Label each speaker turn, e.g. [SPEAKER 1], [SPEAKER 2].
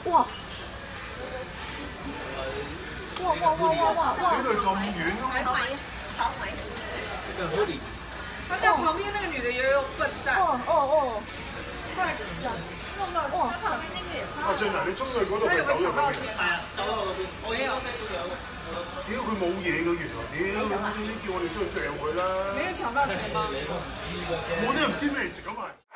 [SPEAKER 1] 哇！哇哇哇哇哇哇！
[SPEAKER 2] 死到咁遠咯！
[SPEAKER 3] 炒米。
[SPEAKER 4] 这个合理。
[SPEAKER 5] 他叫旁边那个女的也有笨蛋，
[SPEAKER 1] 哦，
[SPEAKER 5] 快弄到
[SPEAKER 1] 哇！
[SPEAKER 3] 旁邊呢個
[SPEAKER 2] 阿俊啊，你中去嗰度
[SPEAKER 5] 他有冇
[SPEAKER 2] 走入去？
[SPEAKER 5] 搶到錢？
[SPEAKER 4] 係啊，走到嗰邊。我
[SPEAKER 5] 沒有
[SPEAKER 2] 屌佢冇嘢嘅原來，屌你叫我哋出去嚼佢啦！
[SPEAKER 5] 沒有搶到錢嗎？
[SPEAKER 2] 我都唔知咩事咁啊！